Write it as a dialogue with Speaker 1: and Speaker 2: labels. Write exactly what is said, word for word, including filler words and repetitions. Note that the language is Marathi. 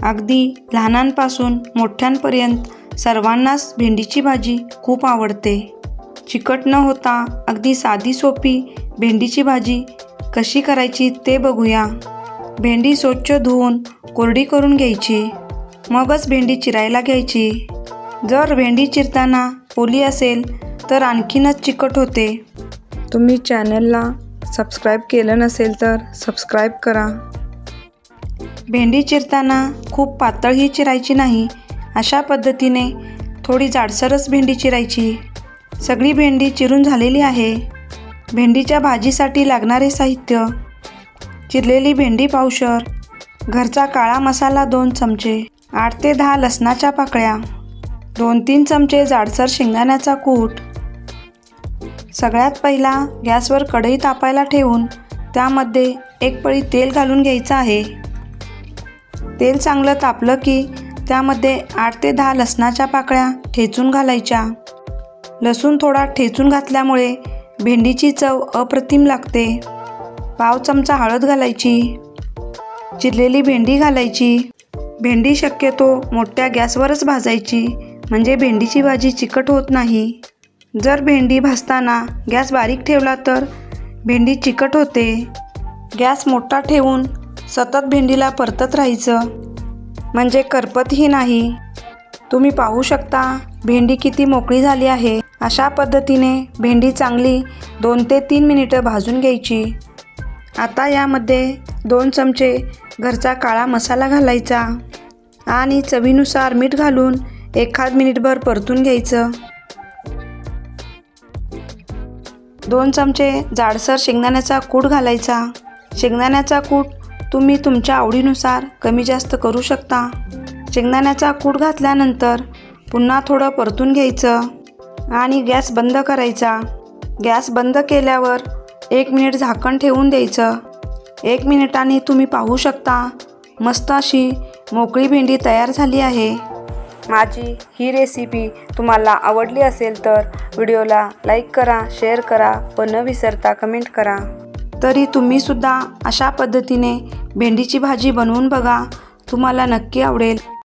Speaker 1: अगदी लहानांपासून मोठ्यांपर्यंत सर्वांनाच भेंडीची भाजी खूप आवडते। चिकट न होता अगदी साधी सोपी भेंडीची भाजी कशी करायची ते बघूया। भेंडी स्वच्छ धुवून कोरडी करून घ्यायची, मगच भेंडी चिरायला घ्यायची। जर भेंडी चिरताना ओली असेल तर आणखीनच चिकट होते। तुम्ही चॅनलला सबस्क्राईब केलं नसेल तर सबस्क्राईब करा। भेंडी चिरताना खूप पातळही चिरायची नाही, अशा पद्धतीने थोडी जाडसरच भेंडी चिरायची। सगळी भेंडी चिरून झालेली आहे। भेंडीच्या भाजीसाठी लागणारे साहित्य: चिरलेली भेंडी पावशर, घरचा काळा मसाला दोन चमचे, आठ ते दहा लसणाच्या पाकळ्या, दोन तीन चमचे जाडसर शेंगदाण्याचा कूट। सगळ्यात पहिला गॅसवर कढई तापायला ठेवून त्यामध्ये एक पळी तेल घालून घ्यायचं आहे। तेल चांगलं तापलं की त्यामध्ये आठ ते दहा लसणाच्या पाकळ्या ठेचून घालायच्या। लसूण थोडा ठेचून घातल्यामुळे भेंडीची चव अप्रतिम लागते। पाव चमचा हळद घालायची, चिरलेली भेंडी घालायची। भेंडी शक्यतो मोठ्या गॅसवरच भाजायची, म्हणजे भेंडीची भाजी चिकट होत नाही। जर भेंडी भाजताना गॅस बारीक ठेवला तर भेंडी चिकट होते। गॅस मोठा ठेवून सतत भेंडीला परतत राहायचं, म्हणजे करपतही नाही। तुम्ही पाहू शकता भेंडी किती मोकळी झाली आहे। अशा पद्धतीने भेंडी चांगली दोन ते तीन मिनिटं भाजून घ्यायची। आता यामध्ये दोन चमचे घरचा काळा मसाला घालायचा आणि चवीनुसार मीठ घालून एखाद मिनिटभर परतून घ्यायचं। दोन चमचे जाडसर शेंगदाण्याचा कूट घालायचा। शेंगदाण्याचा कूट तुम्ही तुमच्या आवडीनुसार कमी जास्त करू शकता। शेंगदाण्याचा कूट घातल्यानंतर पुन्हा थोडं परतून घ्यायचं आणि गॅस बंद करायचा। गॅस बंद केल्यावर एक मिनिट झाकण ठेवून द्यायचं। एक मिनिटांनी तुम्ही पाहू शकता मस्त अशी मोकळी भेंडी तयार झाली आहे। माझी ही रेसिपी तुम्हाला आवडली असेल तर व्हिडिओला लाईक करा, शेअर करा व न विसरता कमेंट करा। तरी तुम्हीसुद्धा अशा पद्धतीने भेंडीची भाजी बनवून बघा, तुम्हाला नक्की आवडेल।